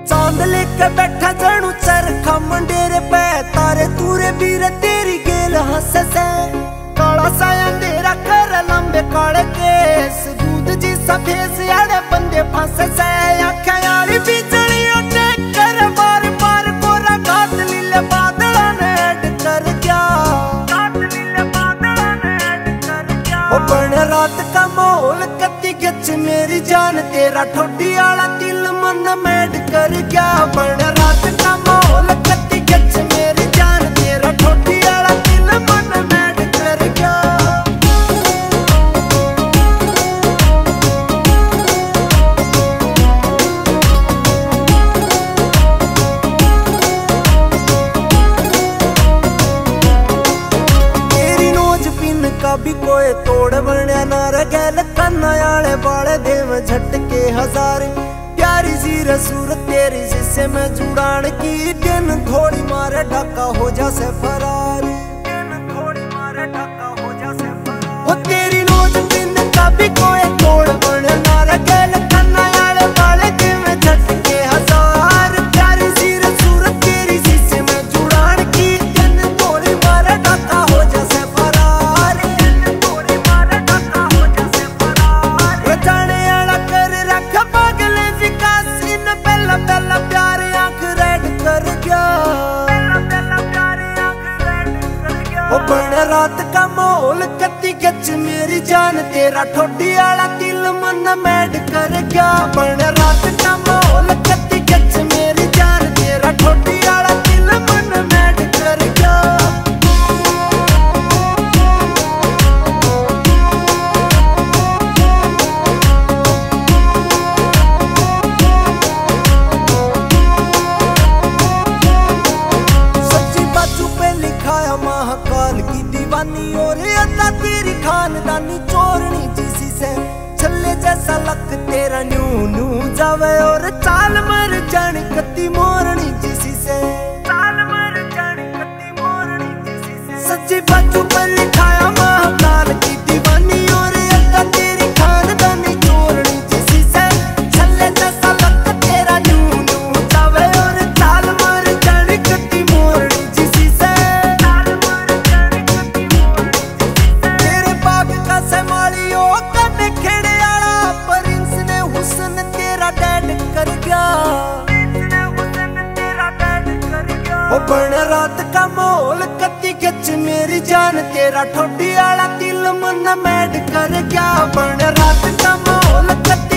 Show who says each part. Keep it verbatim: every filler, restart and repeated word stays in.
Speaker 1: चांद लेके बैठा जानू चरखा मंडेरे पे तारे तूरे बीर तेरी गेल हंस से काला सा अंधेरा कर लंबे काले केस दूध जी सफेद यारे बंदे फंस से आंखें यारी बिजली उठे कर बार बार कोरा घाट लीले बादल ने ऐड कर गया घाट लीले बादल ने ऐड कर गया ओ बन रात का माहौल कत्ती गच मेरी जान तेरा ठोडी आला दिल मन मैड कर गया बन रात का माहौल कत्ती गच मेरी जान तेरा ठोडी आला दिल मन मैड कर गया। तेरी नोज पिन का भी कोई तोड़ बनया ना रगैल कन्ना आले बाले देव झटके हजारे प्यारी सी सूरत तेरी जिससे मैं जुड़ान की दिन थोड़ी मारे ढाका हो जा से फरारी दिन थोड़ी मारे ढाका हो जा से फरारी वो तेरी नोज दिन का भी कोई तोड़ बने ना रगैल कन्ना आले बाले देव झटके हजार प्यारी सी सूरत तेरी जिससे मैं जुड़ान की दिन थोड़ी मारे ढाका हो जा से फरारी दिन थोड़ी मारे ढाका हो जा से फरारी जाने आला कर रख पागल पहला पहला प्यार आंख रेड कर गया पहला पहला प्यार आंख रेड कर गया ओ बन रात का माहौल कत्ती गच मेरी जान तेरा ठोडी आला दिल मन मैड कर गया बन रात का माहौल कत्ती गच मेरी जान तेरा ठोडी आला दिल मन मैड कर गया। महाकाल की दीवानी और अल्लाह तेरी खानदानी चोरनी जिसी से छल्ले जैसा लक तेरा न्यू न्यू जावे और चाल मर जानी कत्ती मोरनी जिसी से चाल मर जानी कत्ती मोरनी जिसी से सच्ची बातों पर लिखाया महाकाल की दीवानी और अल्लाह तेरी खानदानी चोरनी जिसी से छल्ले जैसा लक तेरा न्यू न्यू जावे और चाल मर जानी कत्ती मोरनी जिसी से बन रात का माहौल कत्ती गच मेरी जान तेरा ठोडी आला दिल मन मैड कर गया बन रात का माहौल कत्ती